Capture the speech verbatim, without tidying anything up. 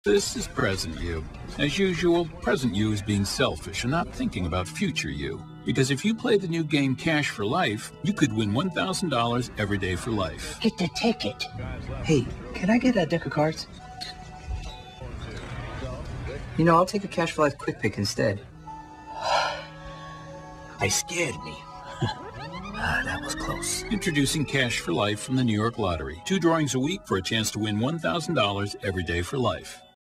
This is present you. As usual, present you is being selfish and not thinking about future you. Because if you play the new game Cash for Life, you could win one thousand dollars every day for life. Hit the ticket. Hey, can I get a deck of cards? You know, I'll take a Cash for Life quick pick instead. They scared me. Ah, that was close. Introducing Cash for Life from the New York Lottery. Two drawings a week for a chance to win one thousand dollars every day for life.